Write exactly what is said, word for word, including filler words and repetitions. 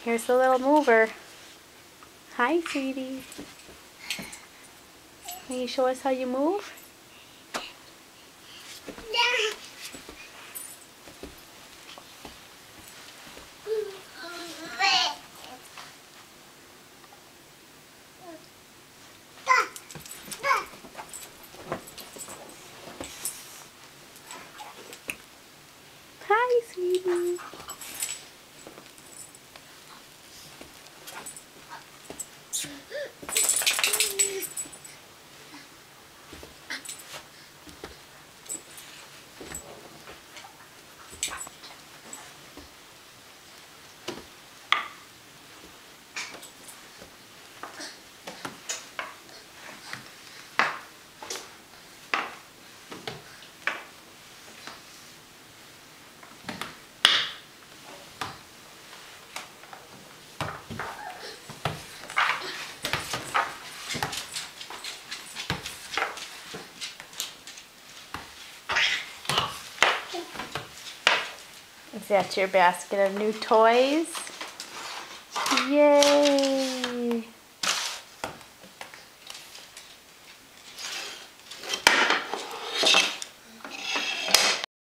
Here's the little mover. Hi, sweetie. Can you show us how you move? Hi, sweetie. Is that your basket of new toys? Yay!